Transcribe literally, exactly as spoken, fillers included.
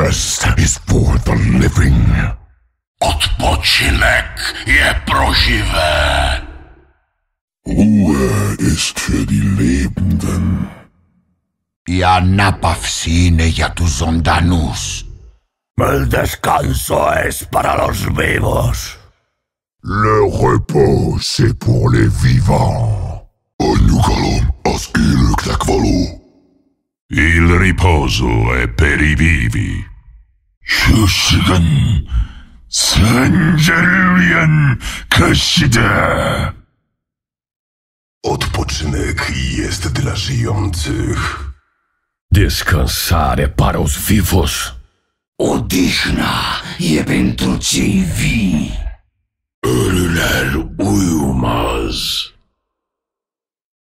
rest is for the living. Odpoczynek je pro živé. Ruhe ist für die Lebenden. Η ανάπαυση είναι για τους ζωντανούς. El descanso es para los vivos. Le repos, c'est pour les vivants. A nyugalom az élőknek való. Il riposo è per i vivi. 휴식은 생제를 위한 것이다. Odpoczynek jest dla żyjących. Descansare para os vivos. Odihna e pentru cei vii. Ölüler uyumaz.